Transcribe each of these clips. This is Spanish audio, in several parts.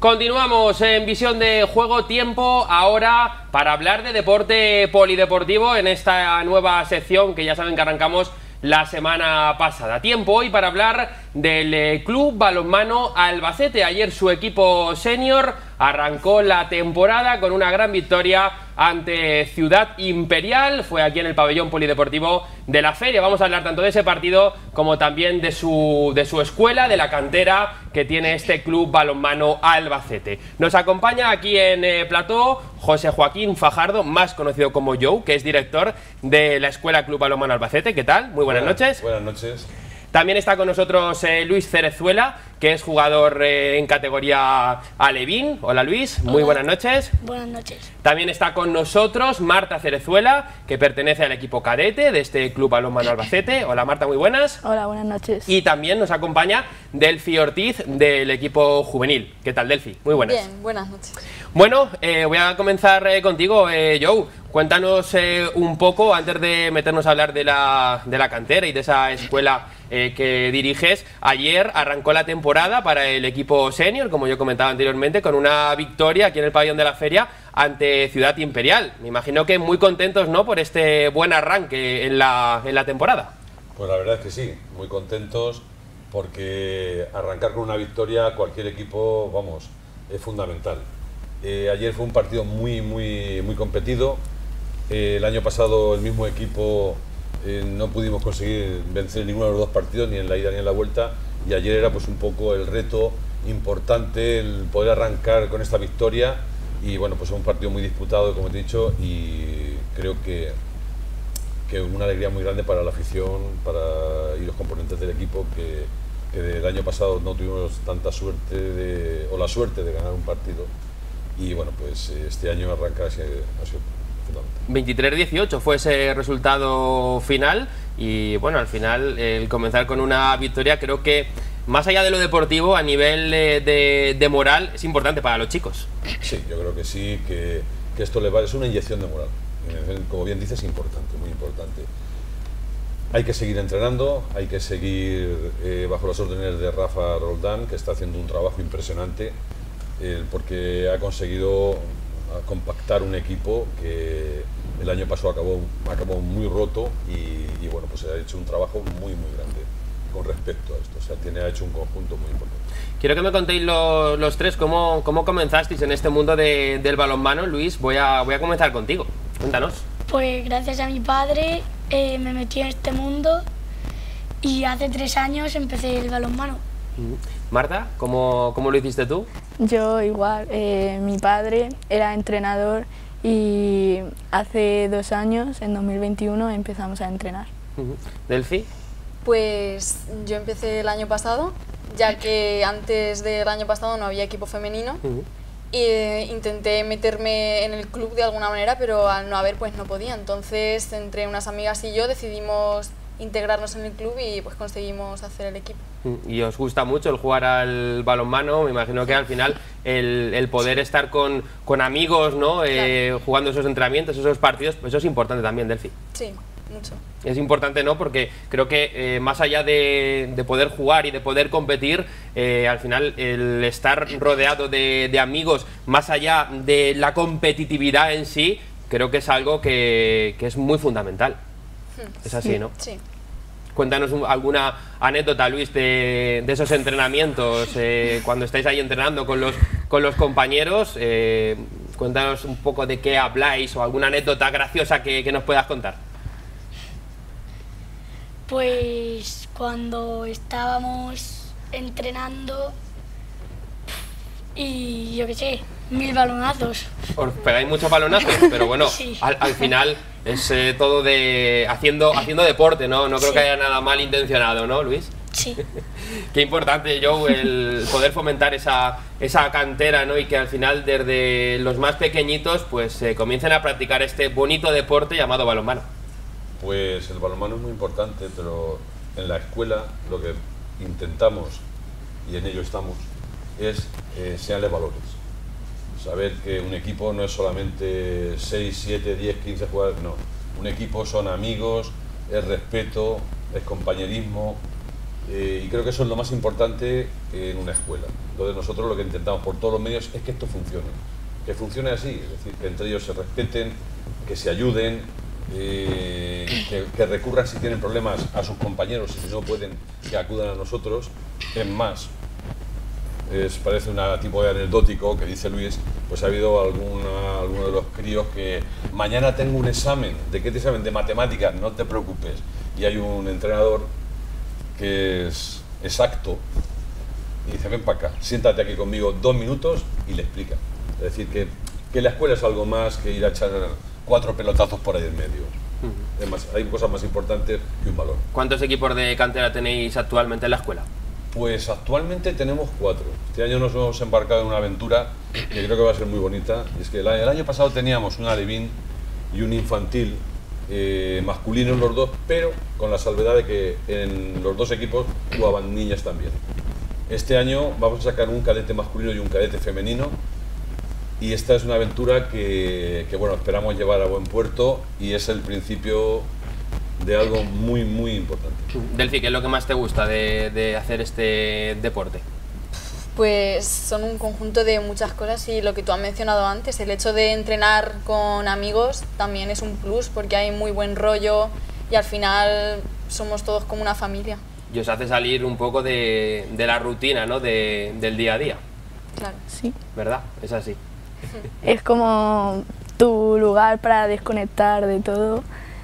Continuamos en Visión de Juego. Tiempo ahora para hablar de deporte polideportivo en esta nueva sección que ya saben que arrancamos la semana pasada. Tiempo hoy para hablar del Club Balonmano Albacete. Ayer su equipo senior arrancó la temporada con una gran victoria ante Ciudad Imperial. Fue aquí en el pabellón polideportivo de la Feria. Vamos a hablar tanto de ese partido como también de su escuela, de la cantera que tiene este Club Balonmano Albacete. Nos acompaña aquí en plató José Joaquín Fajardo, más conocido como Joe, que es director de la escuela Club Balonmano Albacete. ¿Qué tal? Muy buenas noches. Buenas noches. También está con nosotros Luis Cerezuela, que es jugador en categoría alevín. Hola Luis, muy buenas noches. Buenas noches. También está con nosotros Marta Cerezuela, que pertenece al equipo cadete de este Club Balonmano Albacete. Hola Marta, muy buenas. Hola, buenas noches. Y también nos acompaña Delfi Ortiz del equipo juvenil. ¿Qué tal, Delfi? Muy buenas. Bien, buenas noches. Bueno, voy a comenzar contigo, Joe. Cuéntanos un poco, antes de meternos a hablar de la cantera y de esa escuela que diriges. Ayer arrancó la temporada para el equipo senior, como yo comentaba anteriormente, con una victoria aquí en el pabellón de la Feria ante Ciudad Imperial. Me imagino que muy contentos, ¿no?, por este buen arranque en la temporada. Pues la verdad es que sí, muy contentos, porque arrancar con una victoria a cualquier equipo, vamos, es fundamental. Ayer fue un partido muy competido. El año pasado el mismo equipo no pudimos conseguir vencer ninguno de los dos partidos, ni en la ida ni en la vuelta, y ayer era pues un poco el reto importante el poder arrancar con esta victoria. Y bueno, pues es un partido muy disputado, como te he dicho, y creo que una alegría muy grande para la afición y los componentes del equipo, que del año pasado no tuvimos tanta suerte la suerte de ganar un partido, y bueno, pues este año arrancar ha sido fundamental. 23-18 fue ese resultado final, y bueno, al final el comenzar con una victoria, creo que más allá de lo deportivo, a nivel de moral, es importante para los chicos. Sí, yo creo que sí, que esto es una inyección de moral. Como bien dices, importante, muy importante. Hay que seguir entrenando, hay que seguir bajo las órdenes de Rafa Roldán, que está haciendo un trabajo impresionante, porque ha conseguido compactar un equipo que el año pasado acabó muy roto, y bueno, pues ha hecho un trabajo muy grande con respecto a esto. O sea, ha hecho un conjunto muy importante. Quiero que me contéis los tres cómo comenzasteis en este mundo del balonmano. Luis, voy a comenzar contigo. Cuéntanos. Pues gracias a mi padre me metí en este mundo y hace 3 años empecé el balonmano. Marta, ¿cómo lo hiciste tú? Yo igual, mi padre era entrenador y hace 2 años, en 2021, empezamos a entrenar. ¿Delfi? Pues yo empecé el año pasado, ya que antes del año pasado no había equipo femenino. Intenté meterme en el club de alguna manera, pero al no haber, pues no podía. Entonces, entre unas amigas y yo decidimos integrarnos en el club y pues conseguimos hacer el equipo. ¿Y os gusta mucho el jugar al balonmano? Me imagino que al final el poder estar con amigos, ¿no? Claro. Jugando esos entrenamientos, esos partidos, pues eso es importante también, Delfi. Sí, mucho. Es importante, ¿no? Porque creo que más allá de poder jugar y de poder competir, al final el estar rodeado de amigos, más allá de la competitividad en sí, creo que es algo que es muy fundamental. Es así, ¿no? Sí. Cuéntanos alguna anécdota, Luis, de esos entrenamientos, cuando estáis ahí entrenando con los compañeros. Cuéntanos un poco de qué habláis, o alguna anécdota graciosa que nos puedas contar. Pues cuando estábamos entrenando y yo qué sé, 1000 balonazos. Os pegáis muchos balonazos, pero bueno, sí. al final es todo haciendo deporte, ¿no? No creo que haya nada mal intencionado, ¿no, Luis? Sí. Qué importante, Joe, el poder fomentar esa cantera, ¿no? Y que al final, desde los más pequeñitos, pues comiencen a practicar este bonito deporte llamado balonmano. Pues el balonmano es muy importante, pero en la escuela lo que intentamos, y en ello estamos, es enseñarles valores. Saber que un equipo no es solamente 6, 7, 10, 15 jugadores, no. Un equipo son amigos, es respeto, es compañerismo, y creo que eso es lo más importante en una escuela. Entonces nosotros lo que intentamos por todos los medios es que esto funcione, que funcione así, es decir, que entre ellos se respeten, que se ayuden, que recurran si tienen problemas a sus compañeros y si no pueden, que acudan a nosotros. Es más, parece una tipo de anecdótico que dice Luis, pues ha habido alguno de los críos que mañana tengo un examen. ¿De qué examen? De matemáticas, no te preocupes. Y hay un entrenador que es exacto y dice, ven para acá, siéntate aquí conmigo 2 minutos y le explica. Es decir, que la escuela es algo más que ir a echar 4 pelotazos por ahí en medio. Además, hay cosas más importantes que un balón. ¿Cuántos equipos de cantera tenéis actualmente en la escuela? Pues actualmente tenemos 4. Este año nos hemos embarcado en una aventura que creo que va a ser muy bonita. Y es que el año pasado teníamos un alevín y un infantil masculinos los dos, pero con la salvedad de que en los 2 equipos jugaban niñas también. Este año vamos a sacar un cadete masculino y un cadete femenino. Y esta es una aventura que bueno, esperamos llevar a buen puerto y es el principio de algo muy, muy importante. Delphi, ¿qué es lo que más te gusta de hacer este deporte? Pues son un conjunto de muchas cosas y lo que tú has mencionado antes, el hecho de entrenar con amigos también es un plus porque hay muy buen rollo y al final somos todos como una familia. Y os hace salir un poco de la rutina, ¿no? Del día a día. Claro. Sí. ¿Verdad? Es así. Es como tu lugar para desconectar de todo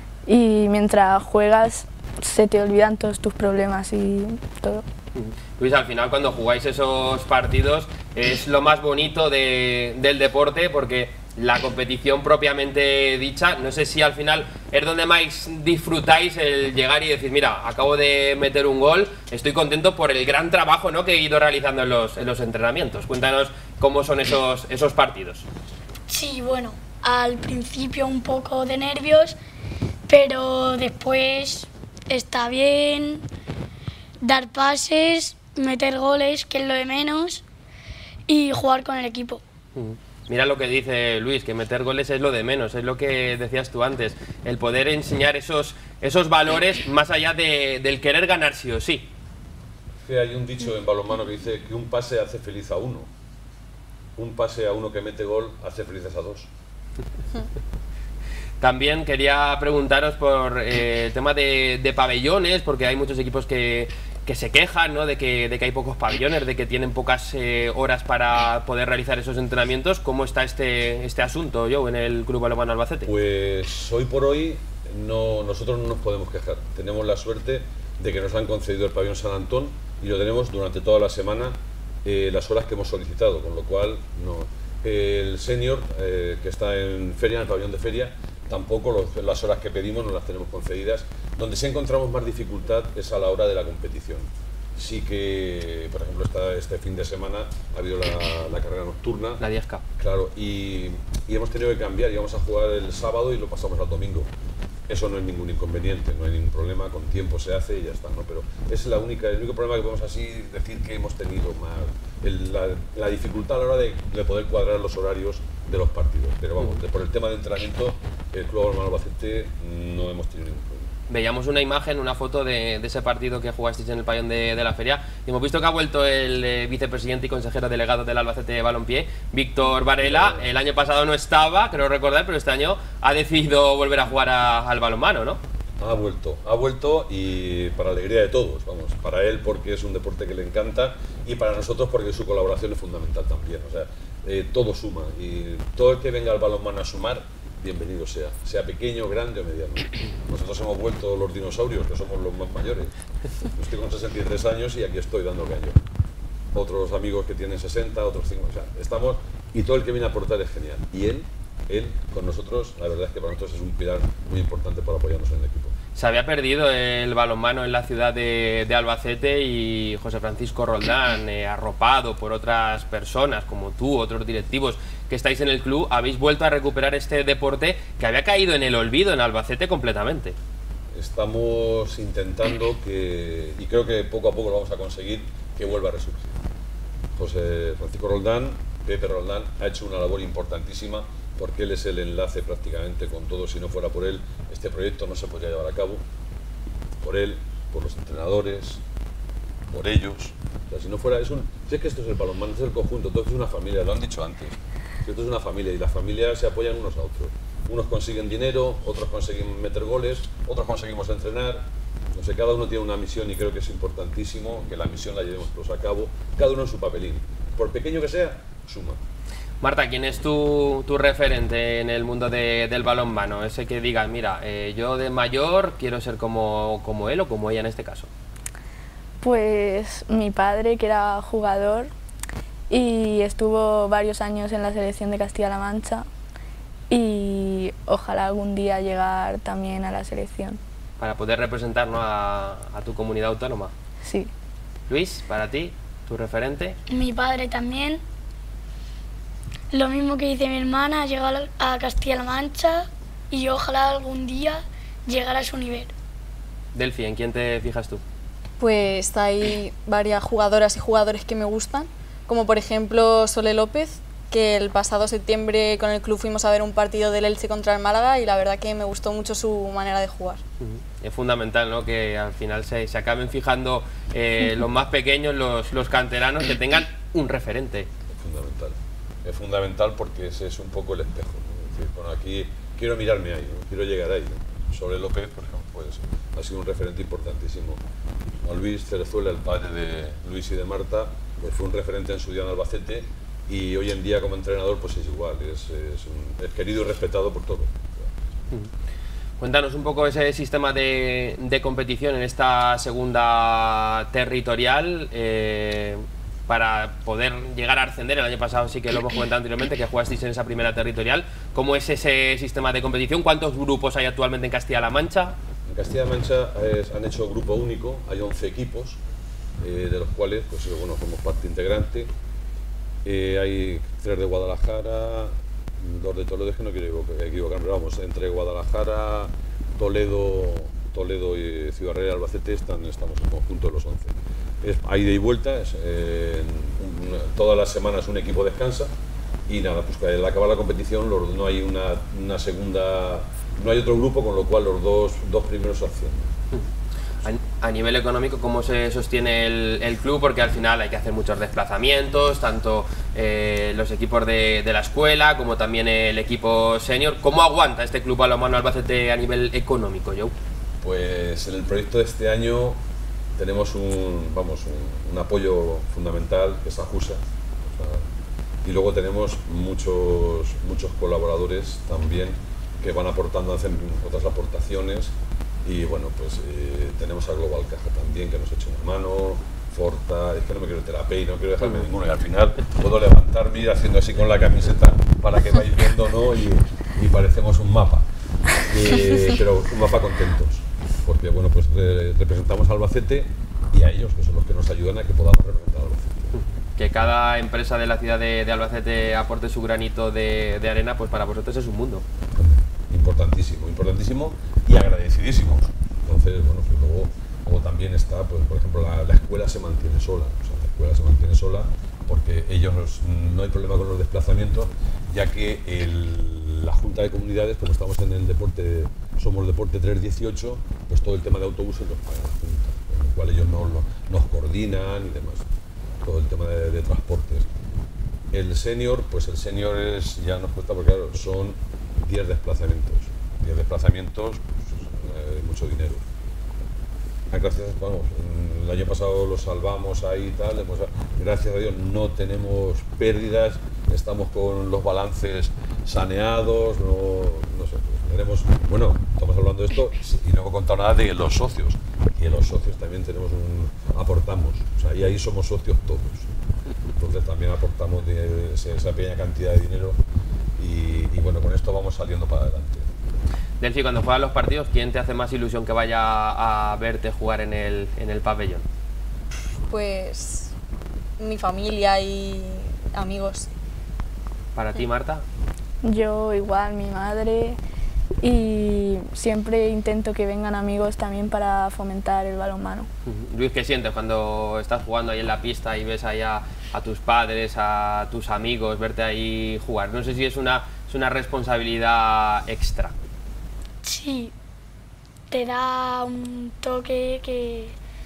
y mientras juegas se te olvidan todos tus problemas y todo. Luis, al final cuando jugáis esos partidos es lo más bonito del deporte porque la competición propiamente dicha, no sé si al final es donde más disfrutáis el llegar y decir, mira, acabo de meter un gol, estoy contento por el gran trabajo, ¿no?, que he ido realizando en los entrenamientos. Cuéntanos cómo son esos partidos. Sí, bueno, al principio un poco de nervios, pero después está bien dar pases, meter goles, que es lo de menos, y jugar con el equipo. Mira lo que dice Luis, que meter goles es lo de menos, es lo que decías tú antes, el poder enseñar esos valores más allá del querer ganar sí o sí. Que hay un dicho en balonmano que dice que un pase hace feliz a uno. Un pase a uno que mete gol hace felices a 2. También quería preguntaros por el tema de pabellones, porque hay muchos equipos que se quejan, ¿no?, de que hay pocos pabellones, de que tienen pocas horas para poder realizar esos entrenamientos. ¿Cómo está este asunto, Joe, en el Club Balonmano Albacete? Pues hoy por hoy nosotros no nos podemos quejar. Tenemos la suerte de que nos han concedido el pabellón San Antón y lo tenemos durante toda la semana las horas que hemos solicitado, con lo cual no. El senior que está en feria, en el pabellón de feria, tampoco las horas que pedimos no las tenemos concedidas. Donde sí encontramos más dificultad es a la hora de la competición. Sí que, por ejemplo, este fin de semana ha habido la carrera nocturna. La 10K. Claro, y hemos tenido que cambiar, íbamos a jugar el sábado y lo pasamos al domingo. Eso no es ningún inconveniente, no hay ningún problema, con tiempo se hace y ya está, ¿no? Pero es el único problema que podemos así decir que hemos tenido más, la dificultad a la hora de poder cuadrar los horarios de los partidos. Pero vamos, por el tema de entrenamiento, el Club Balonmano Albacete no hemos tenido ningún problema. Veíamos una imagen, una foto de ese partido que jugasteis en el pabellón de la feria y hemos visto que ha vuelto el vicepresidente y consejero delegado del Albacete Balompié, Víctor Varela. El año pasado no estaba, creo recordar, pero este año ha decidido volver a jugar al balonmano, ¿no? Ha vuelto y para alegría de todos, vamos, para él porque es un deporte que le encanta y para nosotros porque su colaboración es fundamental también, o sea, todo suma y todo el que venga al balonmano a sumar, bienvenido sea pequeño, grande o mediano. Nosotros hemos vuelto los dinosaurios, que somos los más mayores. Yo estoy con 63 años y aquí estoy dando caño. Otros amigos que tienen 60, otros 50, o sea, estamos y todo el que viene a aportar es genial. Y él con nosotros, la verdad es que para nosotros es un pilar muy importante para apoyarnos en el equipo. Se había perdido el balonmano en la ciudad de Albacete y José Francisco Roldán, arropado por otras personas como tú, otros directivos que estáis en el club, habéis vuelto a recuperar este deporte que había caído en el olvido en Albacete completamente. Estamos intentando y creo que poco a poco lo vamos a conseguir, que vuelva a resurgir. José Francisco Roldán, Pepe Roldán, ha hecho una labor importantísima porque él es el enlace prácticamente con todo. Si no fuera por él, este proyecto no se podría llevar a cabo. Por él, por los entrenadores, por ellos. O sea, si no fuera eso, si es que esto es el balonmano, esto es el conjunto, todo esto es una familia, lo han dicho antes. Esto es una familia y las familias se apoyan unos a otros. Unos consiguen dinero, otros consiguen meter goles, otros conseguimos entrenar. No sé, cada uno tiene una misión y creo que es importantísimo que la misión la llevemos todos a cabo, cada uno en su papelín. Por pequeño que sea, suma. Marta, ¿quién es tu referente en el mundo del balonmano? Ese que digas, mira, yo de mayor quiero ser como él o como ella en este caso. Pues mi padre, que era jugador y estuvo varios años en la selección de Castilla-La Mancha, y ojalá algún día llegar también a la selección. Para poder representarnos a tu comunidad autónoma. Sí. Luis, para ti, tu referente. Mi padre también. Lo mismo que dice mi hermana, llegar a Castilla-La Mancha y ojalá algún día llegar a su nivel. Delphi, ¿en quién te fijas tú? Pues hay varias jugadoras y jugadores que me gustan, como por ejemplo Sole López, que el pasado septiembre con el club fuimos a ver un partido del Elche contra el Málaga y la verdad que me gustó mucho su manera de jugar. Es fundamental, ¿no?, que al final se acaben fijando los más pequeños, los canteranos, que tengan un referente. Es fundamental porque ese es un poco el espejo, ¿no? Es decir, bueno, aquí quiero mirarme ahí, ¿no? Quiero llegar ahí, ¿no? Sole López, por ejemplo, pues, ha sido un referente importantísimo. A Luis Cerezuela, el padre de Luis y de Marta, pues fue un referente en su día en Albacete y hoy en día como entrenador pues es igual, es querido y respetado por todos. Cuéntanos un poco ese sistema de competición en esta segunda territorial para poder llegar a ascender. El año pasado sí que lo hemos comentado anteriormente, que jugasteis en esa primera territorial. ¿Cómo es ese sistema de competición? ¿Cuántos grupos hay actualmente en Castilla-La Mancha? En Castilla-La Mancha han hecho grupo único, hay 11 equipos, de los cuales pues, bueno, somos parte integrante. Hay 3 de Guadalajara, 2 de Toledo, es que no quiero equivocarme, pero vamos, entre Guadalajara, Toledo y Ciudad Real, Albacete estamos en conjunto de los 11. Hay ida y vuelta, todas las semanas un equipo descansa y nada, pues al acabar la competición no hay una segunda, no hay otro grupo, con lo cual los dos primeros se ascienden. A nivel económico, ¿cómo se sostiene el club? Porque al final hay que hacer muchos desplazamientos, tanto los equipos de la escuela como también el equipo senior. ¿Cómo aguanta este club balonmano Albacete a nivel económico, Joe? Pues en el proyecto de este año tenemos un apoyo fundamental, que es Ajusa, y luego tenemos muchos colaboradores también que van aportando, hacen otras aportaciones. Y bueno, pues tenemos a Global Caja también, que nos echa una mano, Forta, es que no me quiero terapia y no quiero dejarme ninguno, y al final puedo levantarme y ir haciendo así con la camiseta para que vais viendo, ¿no? Y parecemos un mapa, pero un mapa contentos, porque bueno, pues representamos a Albacete y a ellos, que son los que nos ayudan a que podamos representar a Albacete. Que cada empresa de la ciudad de Albacete aporte su granito de arena, pues para vosotros es un mundo. Importantísimo y agradecidísimos. Entonces, bueno, pues luego también está, pues, por ejemplo, la escuela se mantiene sola. O sea, la escuela se mantiene sola porque no hay problema con los desplazamientos, ya que la Junta de Comunidades, como estamos en el deporte, somos deporte 318, pues todo el tema de autobuses los paga la Junta, con lo cual ellos nos coordinan y demás, todo el tema de transportes. El senior, pues el senior ya nos cuesta, porque claro, son 10 desplazamientos. 10 desplazamientos, pues, mucho dinero. Gracias, vamos, el año pasado lo salvamos ahí y tal, gracias a Dios no tenemos pérdidas, estamos con los balances saneados, no sé, pues tenemos, bueno, estamos hablando de esto y no hemos contado nada de los socios, y en los socios también aportamos, o sea, y ahí somos socios todos, entonces también aportamos esa pequeña cantidad de dinero y bueno, con esto vamos saliendo para adelante. Delphi, cuando juegas los partidos, ¿quién te hace más ilusión que vaya a verte jugar en el pabellón? Pues mi familia y amigos. ¿Para ti, Marta? Yo igual, mi madre, y siempre intento que vengan amigos también para fomentar el balonmano. Luis, ¿qué sientes cuando estás jugando ahí en la pista y ves ahí a tus padres, a tus amigos, verte ahí jugar? No sé si es una responsabilidad extra. Sí, te da un toque que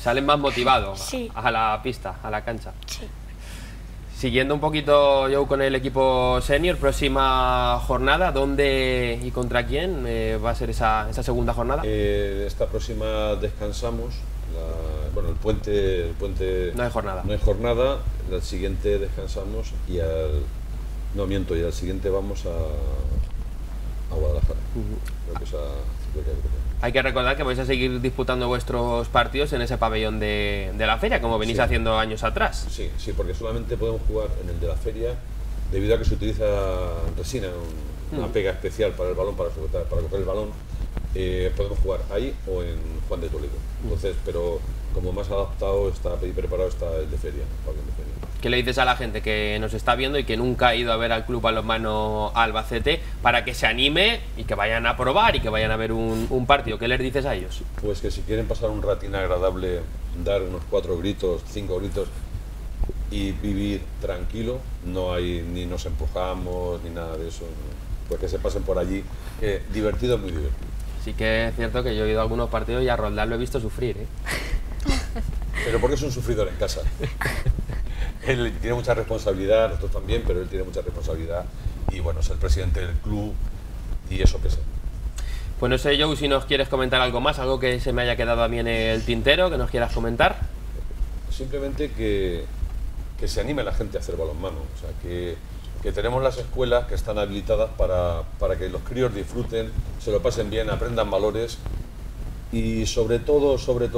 Salen más motivados Sí. a la pista, a la cancha. Sí. Siguiendo un poquito yo con el equipo senior, próxima jornada, ¿dónde y contra quién va a ser esa segunda jornada? Esta próxima descansamos, bueno, el puente No hay jornada. no hay jornada, la siguiente descansamos y al siguiente vamos a Guadalajara. Creo que Hay que recordar que vais a seguir disputando vuestros partidos en ese pabellón de la feria, como venís Sí. haciendo años atrás. Sí, porque solamente podemos jugar en el de la feria debido a que se utiliza resina, una pega especial para el balón, para coger el balón. Podemos jugar ahí o en Juan de Toledo. Entonces, pero como más adaptado está y preparado está el de feria, el pabellón de feria. ¿Qué le dices a la gente que nos está viendo y que nunca ha ido a ver al Club Balonmano Albacete para que se anime y que vayan a probar y que vayan a ver un partido? ¿Qué les dices a ellos? Pues que si quieren pasar un ratín agradable, dar unos 4 gritos, 5 gritos y vivir tranquilo, no hay ni nos empujamos ni nada de eso, pues que se pasen por allí, que divertido es muy divertido. Sí que es cierto que yo he ido a algunos partidos y a Roldán lo he visto sufrir, ¿eh? Pero porque es un sufridor en casa. Él tiene mucha responsabilidad, nosotros también, pero él tiene mucha responsabilidad y bueno, es el presidente del club y eso pesa. Pues no sé, Joe, si nos quieres comentar algo más, algo que se me haya quedado a mí en el tintero, que nos quieras comentar. Simplemente que se anime la gente a hacer balonmano, o sea, que tenemos las escuelas que están habilitadas para que los críos disfruten, se lo pasen bien, aprendan valores y sobre todo,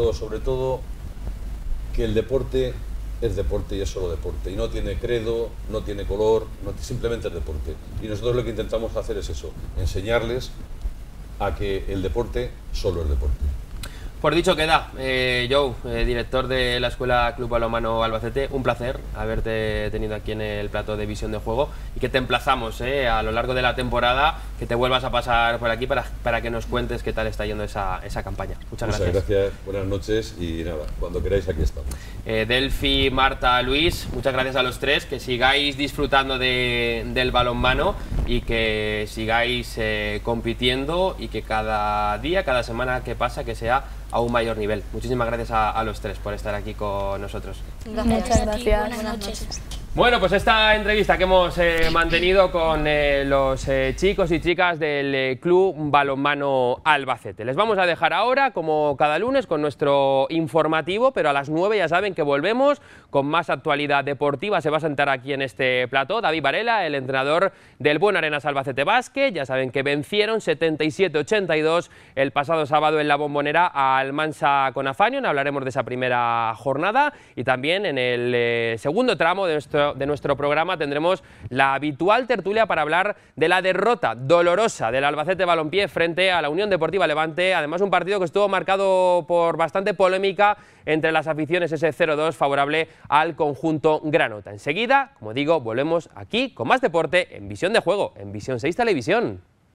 que el deporte es deporte y es solo deporte y no tiene credo, no tiene color, simplemente es deporte. Y nosotros lo que intentamos hacer es eso, enseñarles a que el deporte solo es deporte. Por dicho queda, Joe, director de la Escuela Club Balonmano Albacete, un placer haberte tenido aquí en el plató de Visión de Juego y que te emplazamos a lo largo de la temporada que te vuelvas a pasar por aquí para que nos cuentes qué tal está yendo esa campaña. Muchas gracias, buenas noches y nada, cuando queráis aquí estamos. Delphi, Marta, Luis, muchas gracias a los tres, que sigáis disfrutando del balonmano y que sigáis compitiendo y que cada día, cada semana que pasa, que sea a un mayor nivel. Muchísimas gracias a los tres por estar aquí con nosotros. Muchas gracias. Buenas noches. Bueno, pues esta entrevista que hemos mantenido con los chicos y chicas del Club Balonmano Albacete. Les vamos a dejar ahora, como cada lunes, con nuestro informativo, pero a las 9 ya saben que volvemos con más actualidad deportiva. Se va a sentar aquí en este plató David Varela, el entrenador del Buen Arenas Albacete Básquet. Ya saben que vencieron 77-82 el pasado sábado en la Bombonera al Mansa Conafanion. Hablaremos de esa primera jornada y también en el segundo tramo de nuestro programa tendremos la habitual tertulia para hablar de la derrota dolorosa del Albacete Balompié frente a la Unión Deportiva Levante. Además, un partido que estuvo marcado por bastante polémica entre las aficiones, ese 0-2 favorable al conjunto granota. Enseguida, como digo, volvemos aquí con más deporte en Visión de Juego, en Visión 6 Televisión.